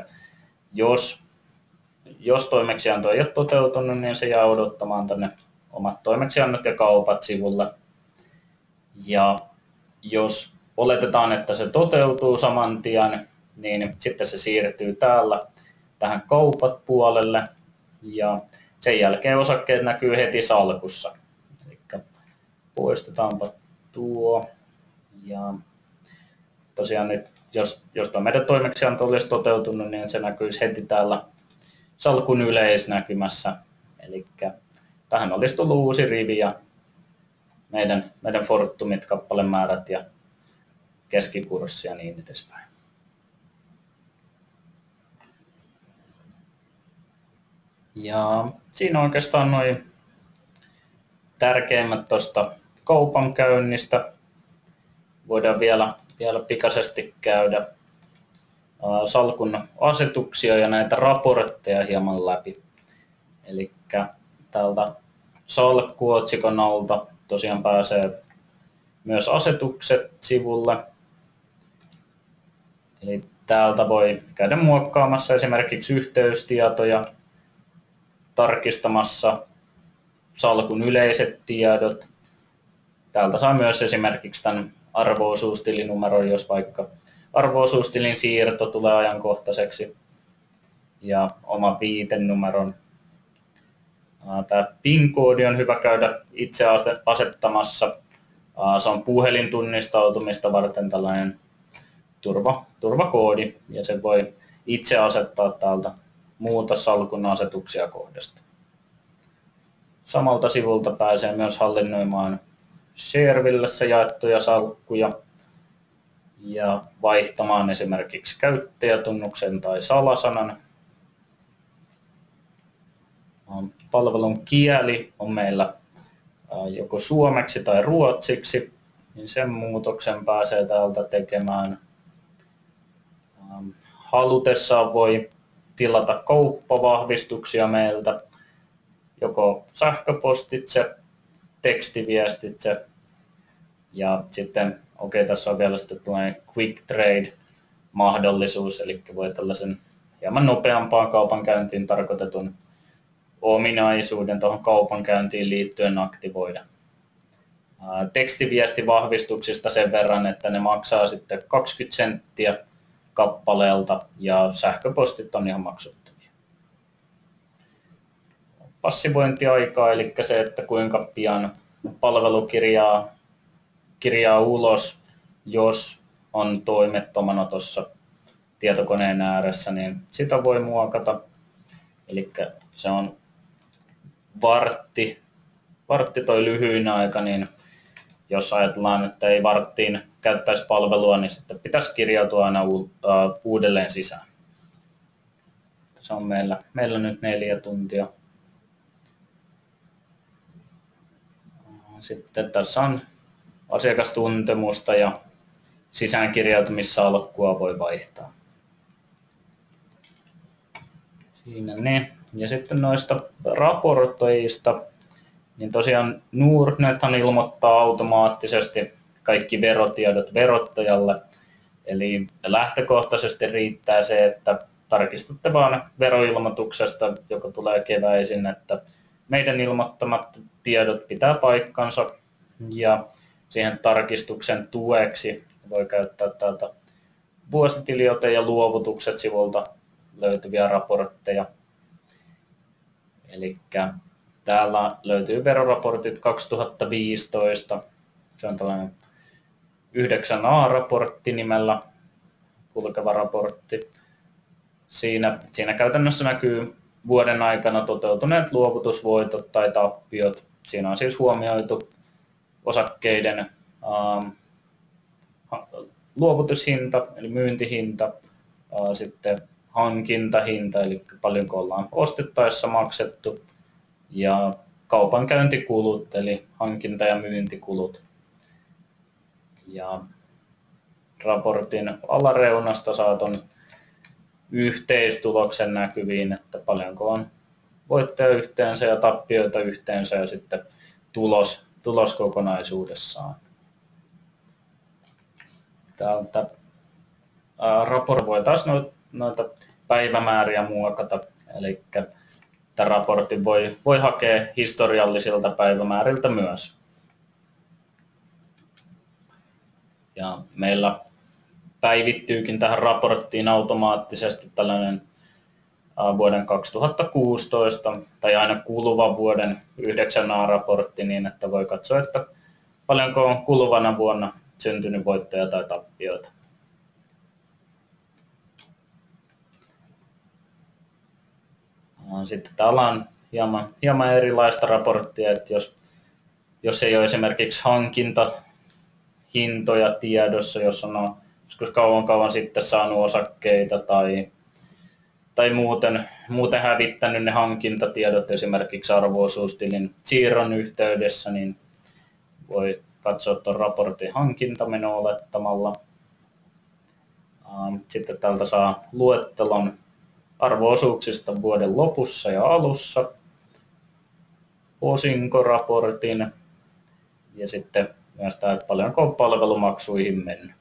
jos toimeksianto ei ole toteutunut, niin se jää odottamaan tänne omat toimeksiannot ja kaupat sivulle. Ja jos oletetaan, että se toteutuu saman tien, niin sitten se siirtyy täällä tähän kaupat puolelle ja sen jälkeen osakkeet näkyy heti salkussa. Eli poistetaanpa tuo ja tosiaan nyt jos tämä meidän toimeksianto olisi toteutunut, niin se näkyisi heti täällä salkun yleisnäkymässä. Eli tähän olisi tullut uusi rivi ja meidän Fortumit, kappalemäärät ja keskikurssi ja niin edespäin. Ja siinä oikeastaan noin tärkeimmät tuosta kaupankäynnistä. Voidaan vielä pikaisesti käydä salkun asetuksia ja näitä raportteja hieman läpi. Eli täältä salkkuotsikon alta tosiaan pääsee myös asetukset sivulle. Eli täältä voi käydä muokkaamassa esimerkiksi yhteystietoja, tarkistamassa salkun yleiset tiedot. Täältä saa myös esimerkiksi tämän arvo-osuustilinumero, jos vaikka arvo-osuustilin siirto tulee ajankohtaiseksi, ja oma viitenumeron. Tämä PIN-koodi on hyvä käydä itse asettamassa. Se on puhelintunnistautumista varten tällainen turvakoodi, ja se voi itse asettaa täältä muutossalkun asetuksia kohdasta. Samalta sivulta pääsee myös hallinnoimaan Sharevillessä jaettuja salkkuja ja vaihtamaan esimerkiksi käyttäjätunnuksen tai salasanan. Palvelun kieli on meillä joko suomeksi tai ruotsiksi, niin sen muutoksen pääsee täältä tekemään. Halutessaan voi tilata kauppavahvistuksia meiltä, joko sähköpostitse, tekstiviestitse, ja sitten tässä on vielä sitten Quick Trade-mahdollisuus, eli voi tällaisen hieman nopeampaan kaupankäyntiin tarkoitetun ominaisuuden tuohon kaupankäyntiin liittyen aktivoida. Tekstiviestivahvistuksista sen verran, että ne maksaa sitten 20 senttiä kappaleelta ja sähköpostit on ihan maksuttomia. Passivointiaikaa, eli se, että kuinka pian palvelu kirjaa ulos, jos on toimettomana tuossa tietokoneen ääressä, niin sitä voi muokata. Eli se on vartti toi lyhyin aika, niin jos ajatellaan, että ei varttiin käyttäisi palvelua, niin sitten pitäisi kirjautua aina uudelleen sisään. Se on meillä nyt 4 tuntia. Sitten tässä on asiakastuntemusta ja sisäänkirjautumissalkkua voi vaihtaa. Siinä ne. Ja sitten noista raportoijista, niin tosiaan Nordnethan ilmoittaa automaattisesti kaikki verotiedot verottajalle. Eli lähtökohtaisesti riittää se, että tarkistatte vaan veroilmoituksesta, joka tulee keväisin, että meidän ilmoittamat tiedot pitää paikkansa, ja siihen tarkistuksen tueksi voi käyttää täältä vuositiliote ja luovutukset sivulta löytyviä raportteja. Eli täällä löytyy veroraportit 2015. Se on tällainen 9A-raportti nimellä kulkeva raportti. Siinä käytännössä näkyy vuoden aikana toteutuneet luovutusvoitot tai tappiot. Siinä on siis huomioitu osakkeiden luovutushinta eli myyntihinta, sitten hankintahinta eli paljonko ollaan ostettaessa maksettu, ja kaupankäyntikulut eli hankinta- ja myyntikulut. Ja raportin alareunasta saat yhteistuloksen näkyviin, että paljonko on voittoja yhteensä ja tappioita yhteensä ja sitten tulos kokonaisuudessaan. Täältä voi taas noita päivämääriä muokata, eli tämän raportin voi hakea historiallisilta päivämääriltä myös. Ja meillä päivittyykin tähän raporttiin automaattisesti tällainen vuoden 2016 tai aina kuluvan vuoden 9A-raportti niin, että voi katsoa, että paljonko on kuluvana vuonna syntynyt voittoja tai tappioita. Sitten täällä on hieman erilaista raporttia, että jos ei ole esimerkiksi hankintahintoja tiedossa, jos on joskus kauan sitten saanut osakkeita tai muuten hävittänyt ne hankintatiedot esimerkiksi arvo-osuustilin siirron yhteydessä, niin voi katsoa tuon raportin hankintameno olettamalla. Sitten täältä saa luettelon arvo-osuuksista vuoden lopussa ja alussa, osinkoraportin ja sitten myös tämä paljonko on palvelumaksuihin mennyt.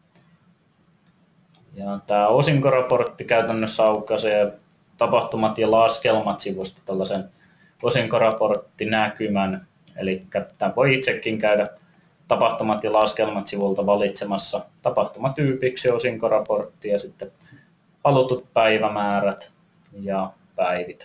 Ja tämä osinkoraportti käytännössä aukaisee tapahtumat ja laskelmat sivusta tällaisen osinkoraporttinäkymän, eli tämä voi itsekin käydä tapahtumat ja laskelmat sivulta valitsemassa tapahtumatyypiksi osinkoraportti ja sitten halutut päivämäärät ja päivitä.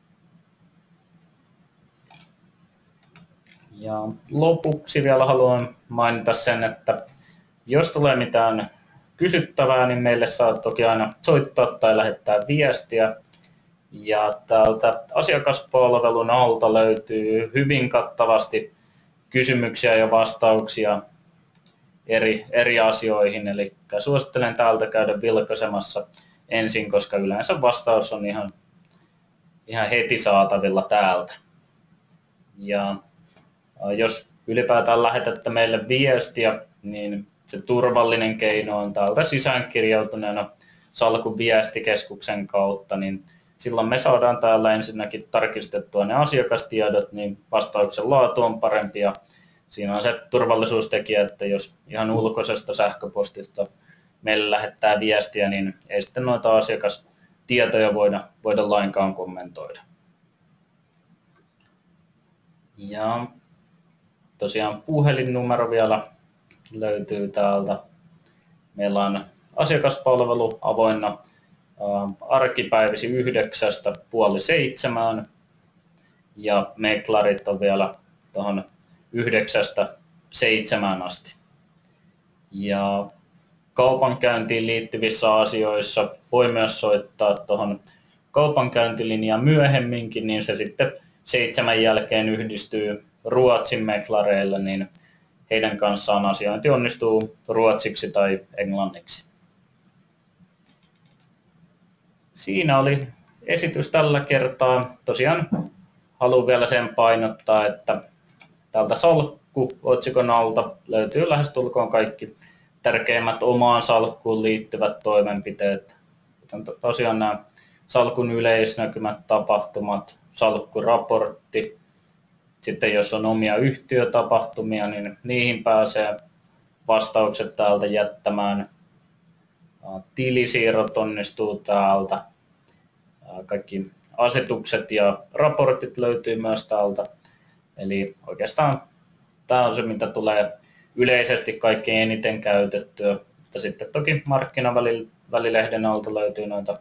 Ja lopuksi vielä haluan mainita sen, että jos tulee mitään kysyttävää, niin meille saa toki aina soittaa tai lähettää viestiä. Ja täältä asiakaspalvelun alta löytyy hyvin kattavasti kysymyksiä ja vastauksia eri asioihin. Eli suosittelen täältä käydä vilkaisemassa ensin, koska yleensä vastaus on ihan heti saatavilla täältä. Ja jos ylipäätään lähetätte meille viestiä, niin se turvallinen keino on täältä sisäänkirjautuneena salkun viestikeskuksen kautta, niin silloin me saadaan täällä ensinnäkin tarkistettua ne asiakastiedot, niin vastauksen laatu on parempi ja siinä on se turvallisuustekijä, että jos ihan ulkoisesta sähköpostista meille lähettää viestiä, niin ei sitten noita asiakastietoja voida lainkaan kommentoida. Ja tosiaan puhelinnumero vielä löytyy täältä. Meillä on asiakaspalvelu avoinna arkipäivisi 9:00–6:30 ja meklarit on vielä tuohon 9:00–7:00 asti. Ja kaupankäyntiin liittyvissä asioissa voi myös soittaa tuohon kaupankäyntilinjaan myöhemminkin, niin se sitten 7 jälkeen yhdistyy Ruotsin meklareille, niin heidän kanssaan asiointi onnistuu ruotsiksi tai englanniksi. Siinä oli esitys tällä kertaa. Tosiaan haluan vielä sen painottaa, että täältä salkku-otsikon alta löytyy lähestulkoon kaikki tärkeimmät omaan salkkuun liittyvät toimenpiteet. Tosiaan nämä salkun yleisnäkymät, tapahtumat, salkkuraportti. Sitten jos on omia yhtiötapahtumia, niin niihin pääsee vastaukset täältä jättämään. Tilisiirrot onnistuu täältä. Kaikki asetukset ja raportit löytyy myös täältä. Eli oikeastaan tämä on se, mitä tulee yleisesti kaikkein eniten käytettyä. Mutta sitten toki markkinavälilehden alta löytyy noita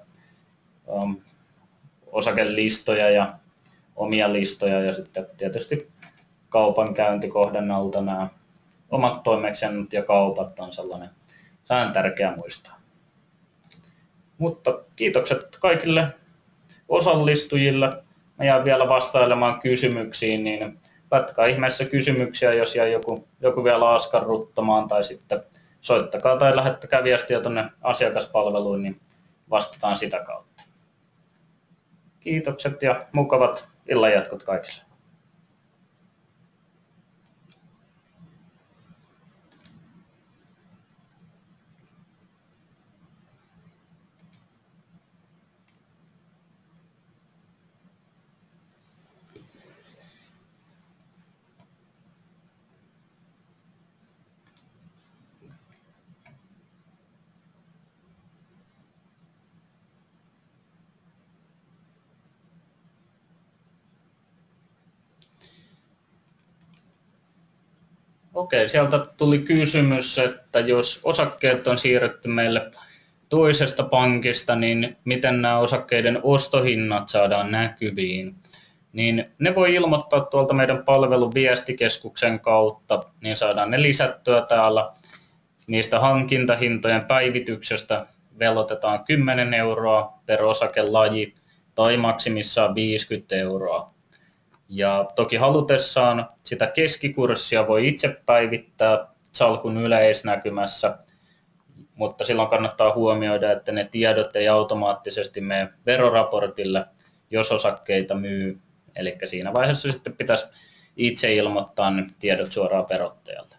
osakelistoja ja omia listoja ja sitten tietysti kaupankäyntikohdan alta nämä omat toimeksiannot ja kaupat on sellainen tärkeä muistaa. Mutta kiitokset kaikille osallistujille. Mä jään vielä vastailemaan kysymyksiin, niin laittakaa ihmeessä kysymyksiä, jos jää joku vielä askarruttamaan tai sitten soittakaa tai lähettäkää viestiä tuonne asiakaspalveluun, niin vastataan sitä kautta. Kiitokset ja mukavat illanjatkot kaikille. Okei, sieltä tuli kysymys, että jos osakkeet on siirretty meille toisesta pankista, niin miten nämä osakkeiden ostohinnat saadaan näkyviin? Niin ne voi ilmoittaa tuolta meidän palvelun viestikeskuksen kautta, niin saadaan ne lisättyä täällä. Niistä hankintahintojen päivityksestä velotetaan 10 € per osakelaji tai maksimissaan 50 €. Ja toki halutessaan sitä keskikurssia voi itse päivittää salkun yleisnäkymässä, mutta silloin kannattaa huomioida, että ne tiedot ei automaattisesti mene veroraportille, jos osakkeita myy. Eli siinä vaiheessa sitten pitäisi itse ilmoittaa ne tiedot suoraan verottajalta.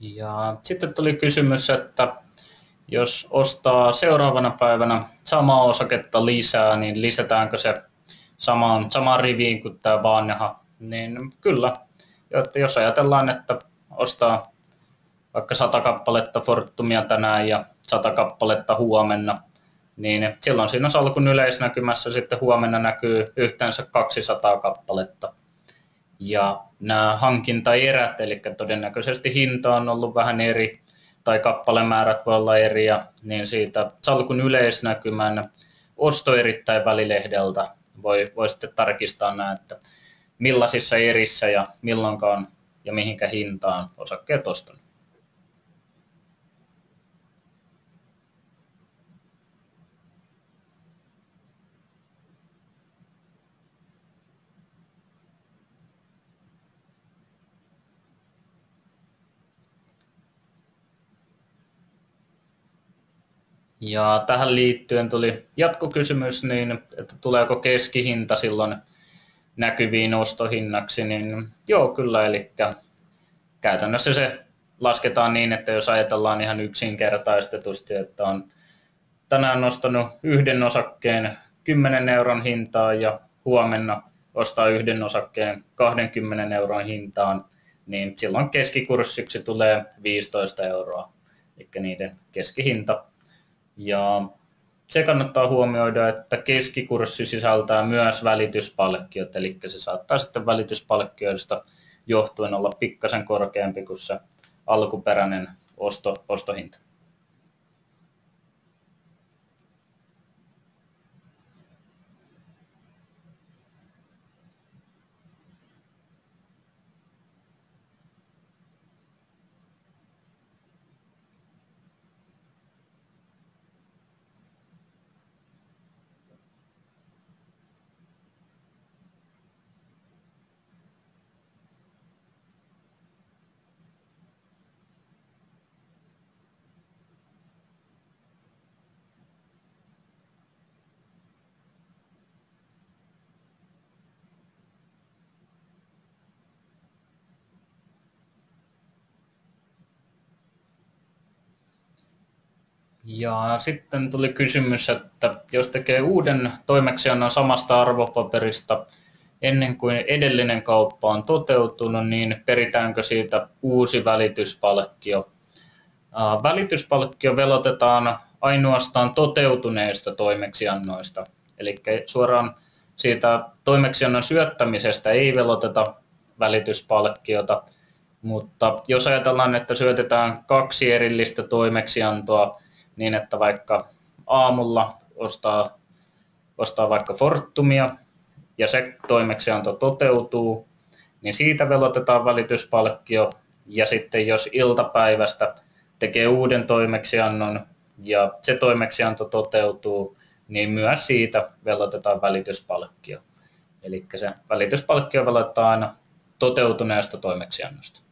Ja sitten tuli kysymys, että jos ostaa seuraavana päivänä samaa osaketta lisää, niin lisätäänkö se samaan riviin kuin tämä vanha? Niin kyllä. Että jos ajatellaan, että ostaa vaikka 100 kappaletta Fortumia tänään ja 100 kappaletta huomenna, niin silloin siinä salkun yleisnäkymässä sitten huomenna näkyy yhteensä 200 kappaletta. Ja nämä hankintaerät, eli todennäköisesti hinta on ollut vähän eri, tai kappalemäärät voi olla eri, niin siitä salkun yleisnäkymän ostoerittäin välilehdeltä voi sitten tarkistaa nämä, että millaisissa erissä ja milloinkaan ja mihinkä hintaan osakkeet ostanut. Ja tähän liittyen tuli jatkokysymys, niin että tuleeko keskihinta silloin näkyviin ostohinnaksi, niin joo kyllä, eli käytännössä se lasketaan niin, että jos ajatellaan ihan yksinkertaistetusti, että on tänään nostanut yhden osakkeen 10 euron hintaan ja huomenna ostaa yhden osakkeen 20 euron hintaan, niin silloin keskikurssiksi tulee 15 euroa, eli niiden keskihinta. Ja se kannattaa huomioida, että keskikurssi sisältää myös välityspalkkiot, eli se saattaa sitten välityspalkkioista johtuen olla pikkasen korkeampi kuin se alkuperäinen ostohinta. Ja sitten tuli kysymys, että jos tekee uuden toimeksiannon samasta arvopaperista ennen kuin edellinen kauppa on toteutunut, niin peritäänkö siitä uusi välityspalkkio? Välityspalkkio velotetaan ainoastaan toteutuneista toimeksiannoista, eli suoraan siitä toimeksiannon syöttämisestä ei veloteta välityspalkkiota, mutta jos ajatellaan, että syötetään 2 erillistä toimeksiantoa niin, että vaikka aamulla ostaa vaikka Fortumia ja se toimeksianto toteutuu, niin siitä velotetaan välityspalkkio, ja sitten jos iltapäivästä tekee uuden toimeksiannon ja se toimeksianto toteutuu, niin myös siitä velotetaan välityspalkkio. Eli se välityspalkkio velotetaan aina toteutuneesta toimeksiannosta.